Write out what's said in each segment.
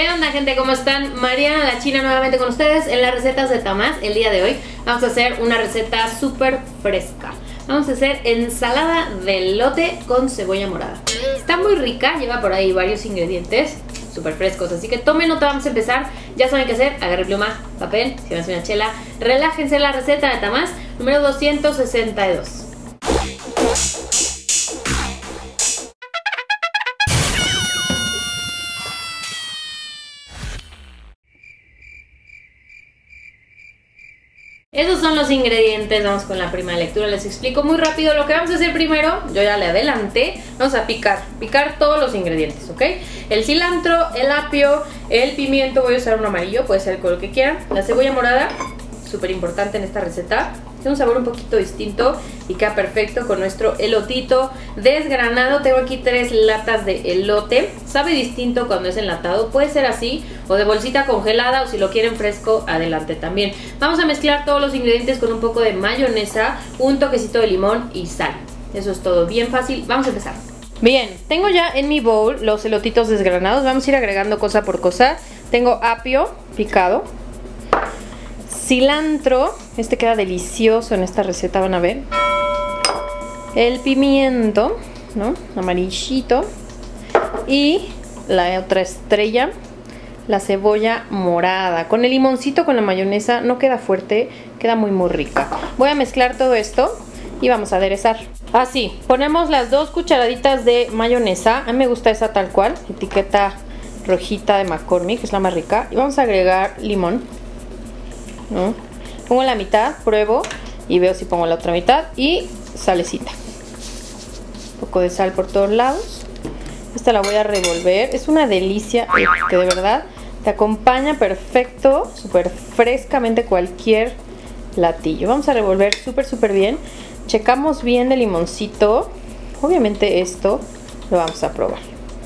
¿Qué onda, gente? ¿Cómo están? Mariana la China nuevamente con ustedes en las recetas de Tamás. El día de hoy vamos a hacer una receta súper fresca. Vamos a hacer ensalada de elote con cebolla morada. Está muy rica, lleva por ahí varios ingredientes súper frescos, así que tomen nota, vamos a empezar. Ya saben qué hacer, agarre pluma, papel, si van a hacer una chela. Relájense, la receta de Tamás número 262. Esos son los ingredientes, vamos con la primera lectura, les explico muy rápido lo que vamos a hacer primero. Yo ya le adelanté, vamos a picar todos los ingredientes, ¿ok? El cilantro, el apio, el pimiento, voy a usar un amarillo, puede ser el color que quieran. La cebolla morada, súper importante en esta receta, tiene un sabor un poquito distinto y queda perfecto con nuestro elotito desgranado. Tengo aquí 3 latas de elote, sabe distinto cuando es enlatado, puede ser así o de bolsita congelada, o si lo quieren fresco, adelante también. Vamos a mezclar todos los ingredientes con un poco de mayonesa, un toquecito de limón y sal. Eso es todo, bien fácil, vamos a empezar. Bien, tengo ya en mi bowl los elotitos desgranados, vamos a ir agregando cosa por cosa. Tengo apio picado, cilantro, este queda delicioso en esta receta, van a ver. El pimiento, ¿no? Amarillito. Y la otra estrella, la cebolla morada. Con el limoncito, con la mayonesa, no queda fuerte, queda muy rica. Voy a mezclar todo esto y vamos a aderezar. Así, ponemos las 2 cucharaditas de mayonesa. A mí me gusta esa tal cual, etiqueta rojita de McCormick, que es la más rica. Y vamos a agregar limón, ¿no? Pongo la mitad, pruebo y veo si pongo la otra mitad. Y salecita, un poco de sal por todos lados. Esta la voy a revolver, es una delicia, que de verdad te acompaña perfecto, súper frescamente cualquier platillo. Vamos a revolver súper bien. Checamos bien el limoncito. Obviamente esto lo vamos a probar.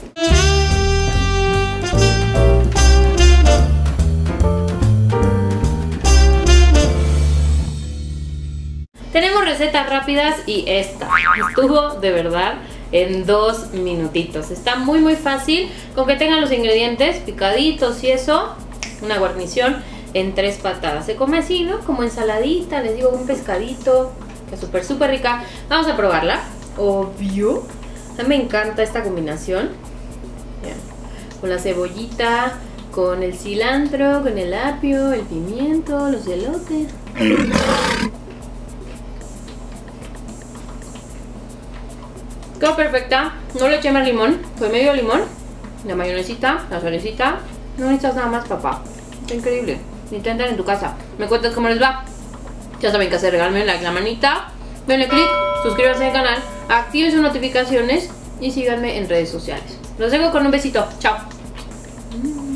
Tenemos recetas rápidas y esta estuvo de verdad en 2 minutitos. Está muy fácil, con que tengan los ingredientes picaditos y eso, una guarnición en 3 patadas. Se come así, ¿no? Como ensaladita, les digo, un pescadito, que es súper rica. Vamos a probarla, obvio. A mí me encanta esta combinación. Bien. Con la cebollita, con el cilantro, con el apio, el pimiento, los elotes. Quedó perfecta, no le eché más limón, fue medio limón, la mayonesita, la salecita, no necesitas nada más, papá. Está increíble, intentan en tu casa, me cuentas cómo les va. Ya saben qué hacer, regálenme like, la manita, denle click, suscríbanse al canal, activen sus notificaciones y síganme en redes sociales. Los dejo con un besito, chao.